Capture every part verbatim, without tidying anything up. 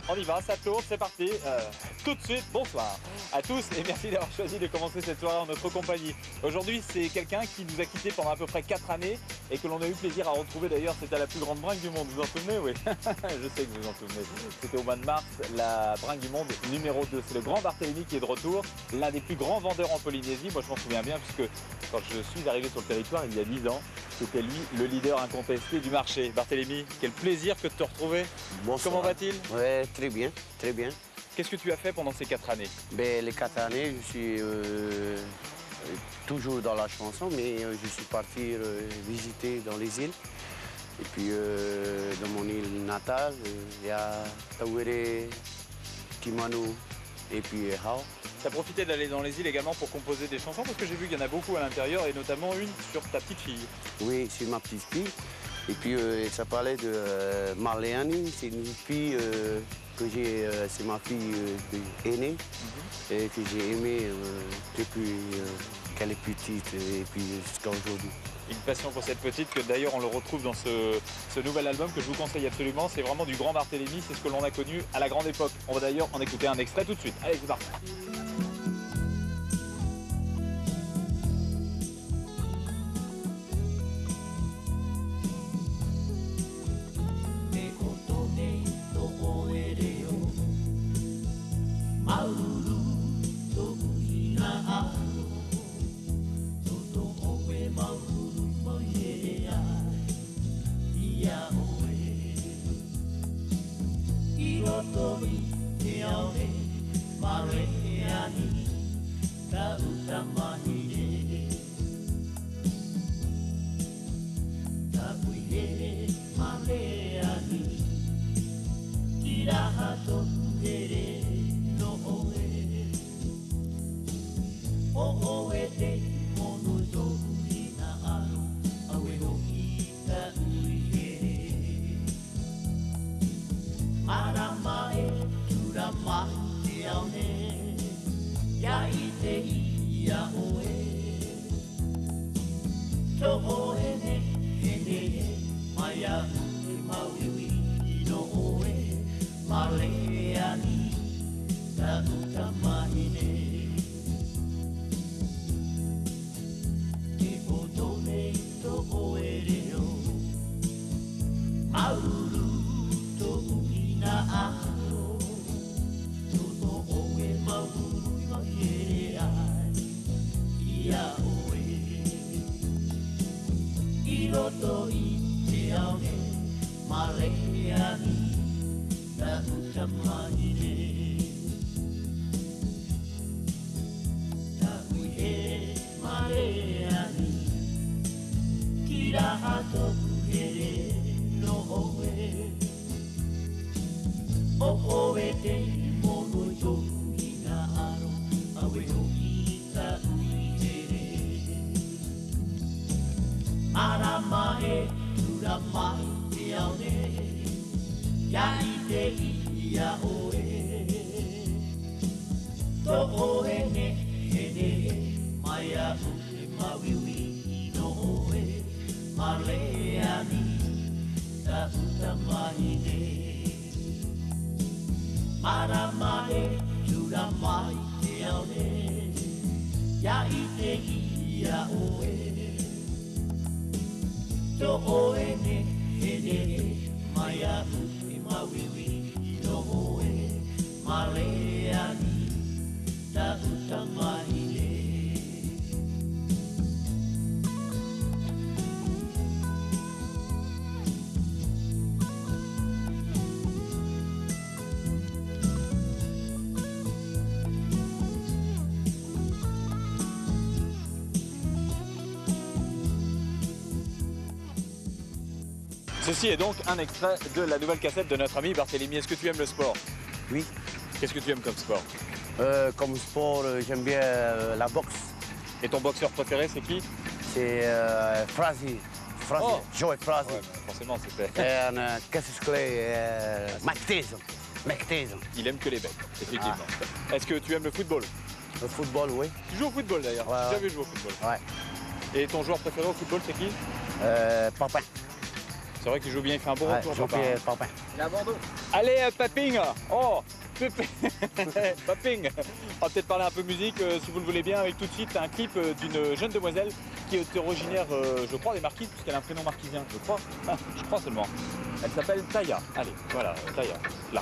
On y va, ça tourne, c'est parti. Euh, tout de suite, bonsoir à tous et merci d'avoir choisi de commencer cette soirée en notre compagnie. Aujourd'hui, c'est quelqu'un qui nous a quittés pendant à peu près quatre années et que l'on a eu plaisir à retrouver d'ailleurs. C'était la plus grande bringue du monde, vous vous en souvenez? Oui, je sais que vous vous en souvenez. C'était au mois de mars, la bringue du monde numéro deux. C'est le grand Barthélemy qui est de retour, l'un des plus grands vendeurs en Polynésie. Moi, je m'en souviens bien puisque quand je suis arrivé sur le territoire il y a dix ans, c'était lui le leader incontesté du marché. Barthélemy, quel plaisir que de te retrouver. Bonsoir. Comment va-t-il? Ouais, très bien, très bien. Qu'est-ce que tu as fait pendant ces quatre années? Ben, les quatre années, je suis euh, toujours dans la chanson, mais euh, je suis parti euh, visiter dans les îles. Et puis, euh, dans mon île natale, il y a Tawere, Kimanu et puis Hao. Tu as profité d'aller dans les îles également pour composer des chansons, parce que j'ai vu qu'il y en a beaucoup à l'intérieur, et notamment une sur ta petite fille. Oui, c'est ma petite fille. Et puis, euh, ça parlait de euh, Marléani, c'est une fille euh, que j'ai, euh, c'est ma fille euh, aînée, mm-hmm. et que j'ai aimée euh, depuis euh, qu'elle est petite et puis jusqu'à aujourd'hui. Une passion pour cette petite que d'ailleurs on le retrouve dans ce, ce nouvel album que je vous conseille absolument. C'est vraiment du grand Barthélemy, c'est ce que l'on a connu à la grande époque. On va d'ailleurs en écouter un extrait tout de suite. Allez, c'est parti. Ceci est donc un extrait de la nouvelle cassette de notre ami Barthélemy. Est-ce que tu aimes le sport? Oui. Qu'est-ce que tu aimes comme sport? euh, Comme sport, euh, j'aime bien euh, la boxe. Et ton boxeur préféré, c'est qui? C'est euh, Frazier. Frazier. Oh. Joe Frazier. Ouais, forcément, c'était... Et euh, qu'est-ce que c'est euh, Mike Tyson. Mike Tyson. Il aime que les becs, effectivement. Ah. Est-ce que tu aimes le football? Le football, oui. Tu joues au football d'ailleurs? Ouais, J'ai ouais. déjà vu jouer au football. Ouais. Et ton joueur préféré au football, c'est qui? euh, Papin. C'est vrai qu'il joue bien, il fait un bon Ouais, retour. Jean-Pierre Papin. Il est à Bordeaux. Allez, euh, Paping. Oh, Pépé. Paping. On va peut-être parler un peu musique, euh, si vous le voulez bien, avec tout de suite un clip euh, d'une jeune demoiselle qui est originaire, euh, je crois, des Marquises, puisqu'elle a un prénom marquisien, je crois. Ah, je crois seulement. Elle s'appelle Taya. Allez, voilà, Taya, là.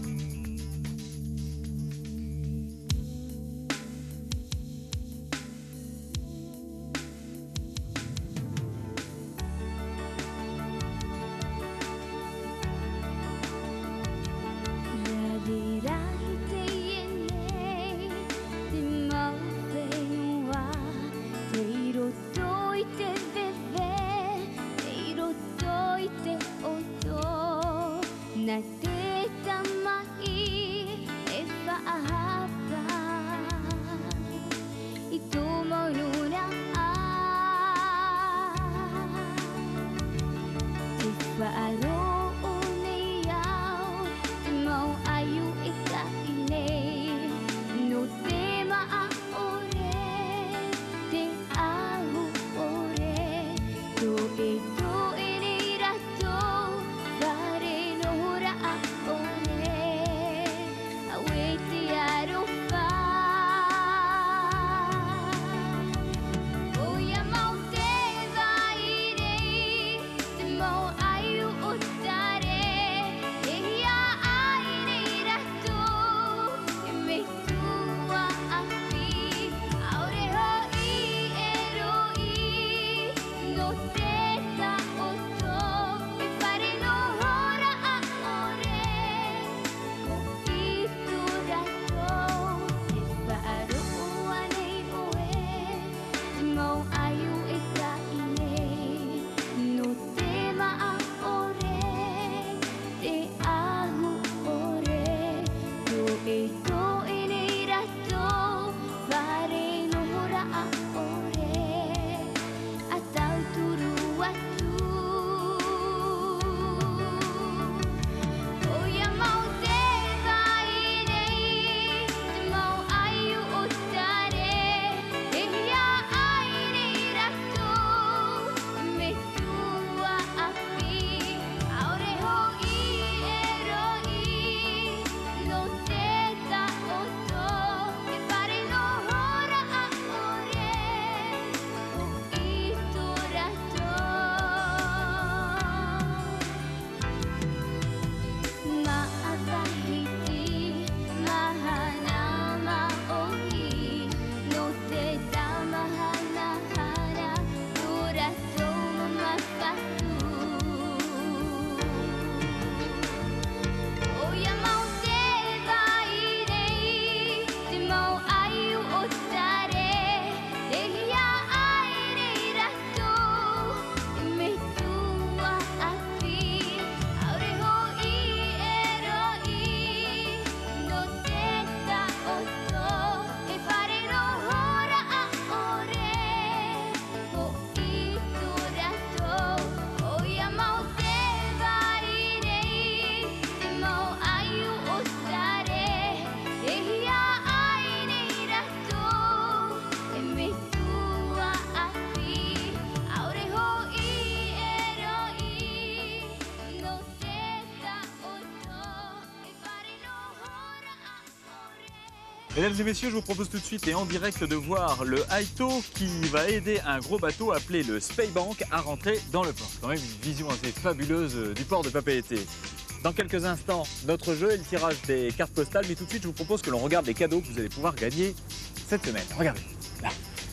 Mesdames et messieurs, je vous propose tout de suite et en direct de voir le Haito qui va aider un gros bateau appelé le Speybank à rentrer dans le port. C'est quand même une vision assez fabuleuse du port de Papeete. Dans quelques instants, notre jeu est le tirage des cartes postales, mais tout de suite, je vous propose que l'on regarde les cadeaux que vous allez pouvoir gagner cette semaine. Regardez, là.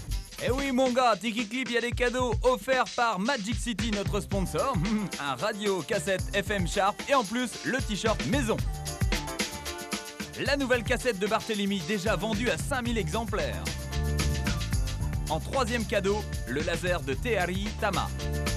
Eh oui mon gars, Tiki Clip, il y a des cadeaux offerts par Magic City, notre sponsor. Un radio, cassette F M Sharp et en plus, le t-shirt maison. La nouvelle cassette de Barthélemy, déjà vendue à cinq mille exemplaires. En troisième cadeau, le laser de Tehari Tama.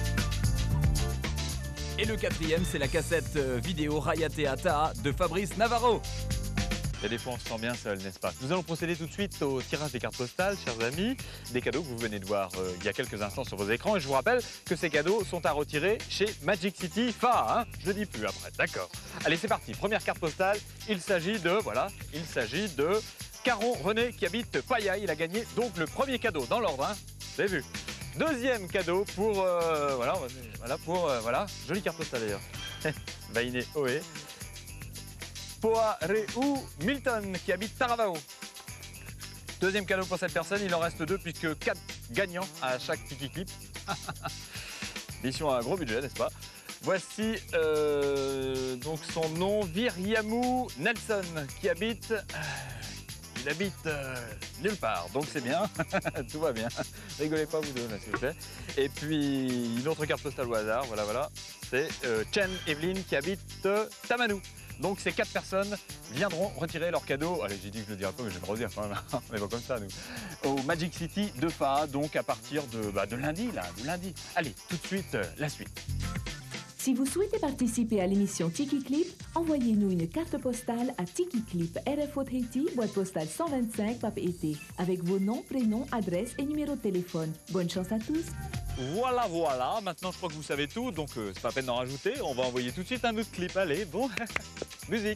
Et le quatrième, c'est la cassette vidéo Rayatea Taha de Fabrice Navarro. Il y a des fois on se sent bien seul, n'est-ce pas? Nous allons procéder tout de suite au tirage des cartes postales, chers amis. Des cadeaux que vous venez de voir euh, il y a quelques instants sur vos écrans. Et je vous rappelle que ces cadeaux sont à retirer chez Magic City F A, hein, je ne dis plus après, d'accord. Allez, c'est parti, première carte postale. Il s'agit de, voilà, il s'agit de Caron René qui habite Payaille. Il a gagné donc le premier cadeau dans l'ordre, hein. Vous avez vu? Deuxième cadeau pour, euh, voilà, voilà, pour, euh, voilà, jolie carte postale d'ailleurs. Vainé Oé. Poareu Milton qui habite Taravao. Deuxième cadeau pour cette personne, il en reste deux puisque quatre gagnants à chaque Tiki Clip. Mission à un gros budget, n'est-ce pas? Voici euh, donc son nom, Viriamou Nelson, qui habite, il habite euh, nulle part, donc c'est bien, tout va bien. Rigolez pas vous deux là s'il vous plaît. Et puis une autre carte postale au hasard, voilà voilà, c'est euh, Chen Evelyne qui habite euh, Tamanou. Donc ces quatre personnes viendront retirer leur cadeau. Allez, j'ai dit que je le dirais pas, mais je vais le redire quand même. On n'est pas comme ça, nous. Au Magic City de Faha, donc à partir de, bah, de lundi, là, de lundi. Allez, tout de suite, euh, la suite. Si vous souhaitez participer à l'émission Tiki Clip, envoyez-nous une carte postale à Tiki Clip, R F O Tahiti, boîte postale cent vingt-cinq, Papeete, avec vos noms, prénoms, adresses et numéros de téléphone. Bonne chance à tous. Voilà, voilà. Maintenant, je crois que vous savez tout, donc euh, c'est pas la peine d'en rajouter. On va envoyer tout de suite un autre clip. Allez, bon, musique.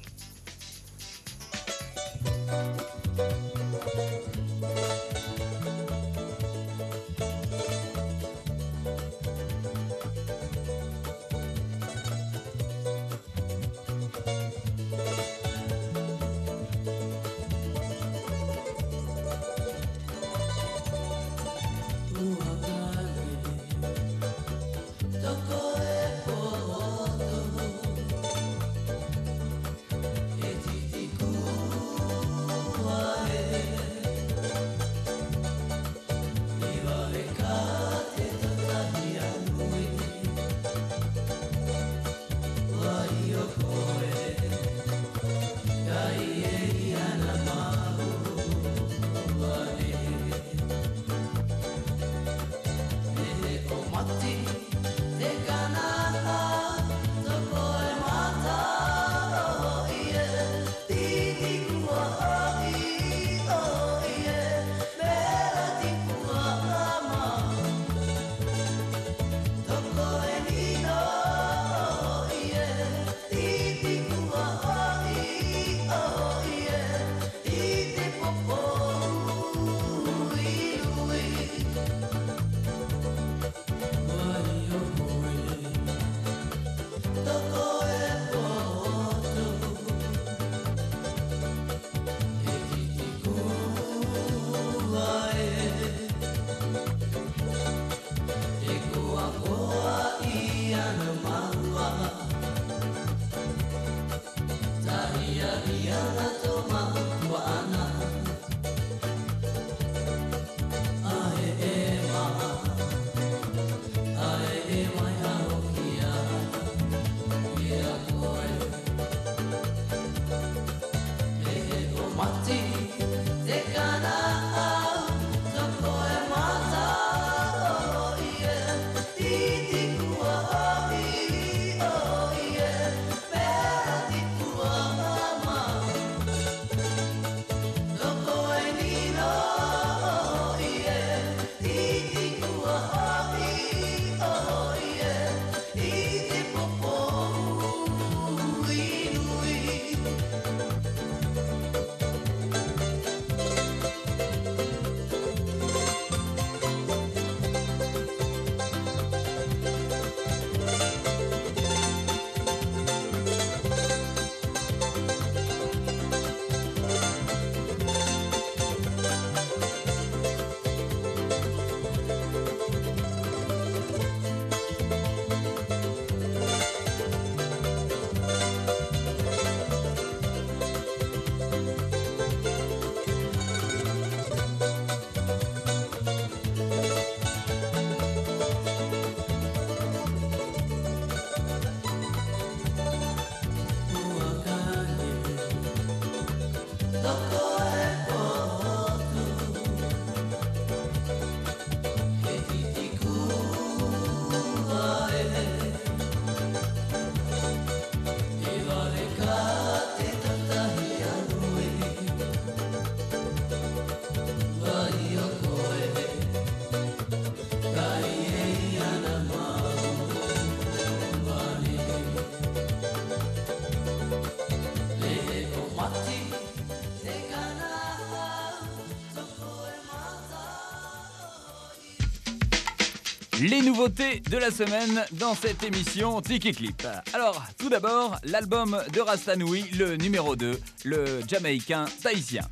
Les nouveautés de la semaine dans cette émission Tiki Clip. Alors, tout d'abord, l'album de Rastanoui, le numéro deux, le Jamaïcain Tahitien.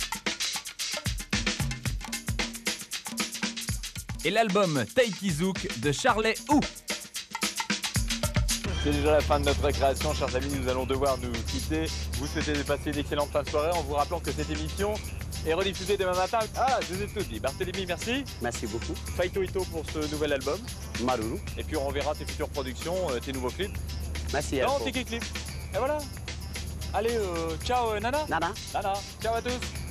Et l'album Tahiti Zouk de Charlet Hou. C'est déjà la fin de notre récréation, chers amis, nous allons devoir nous quitter. Vous souhaitez passer une excellente fin de soirée en vous rappelant que cette émission est rediffusée demain matin. Ah, je vous ai tout dit. Barthélémy, merci. Merci beaucoup. Faito Ito pour ce nouvel album. Maruru. Et puis on reverra tes futures productions, euh, tes nouveaux clips. Merci Dans à vous. Tiki Clip. Et voilà. Allez, euh, ciao euh, Nana. Nana. Nana. Ciao à tous.